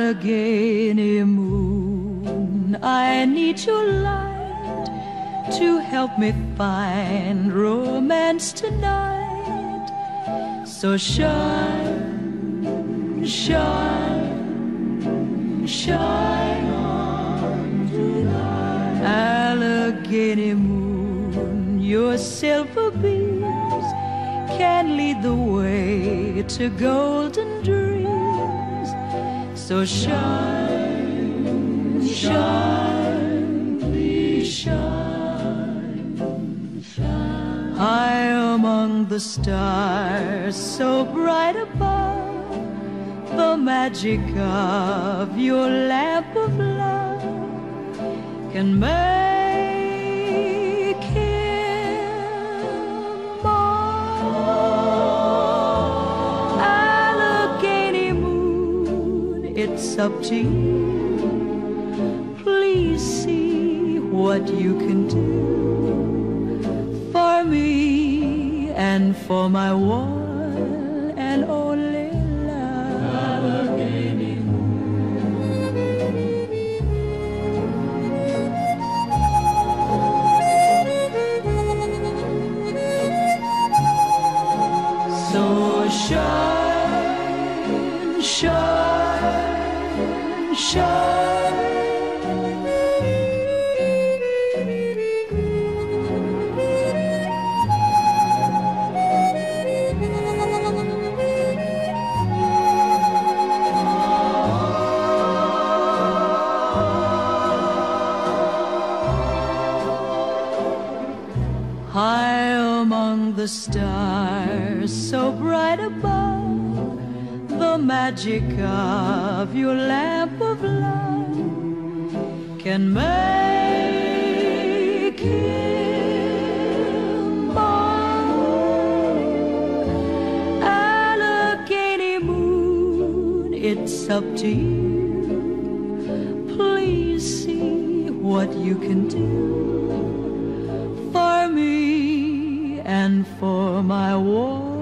Allegheny moon, I need your light to help me find romance tonight. So shine, shine, shine on tonight. Allegheny moon, your silver beams can lead the way to golden dreams. So shine, shine, please shine, shine. High among the stars, so bright above, the magic of your lamp of love can make him mine. Allegheny moon, it's up to you. Please see what you can do for me and for my one and only love. Allegheny So shine, shine, shine. High among the stars, so bright above, the magic of your lamp of love can make him mine. Allegheny moon, it's up to you. Please see what you can do for me and for my war.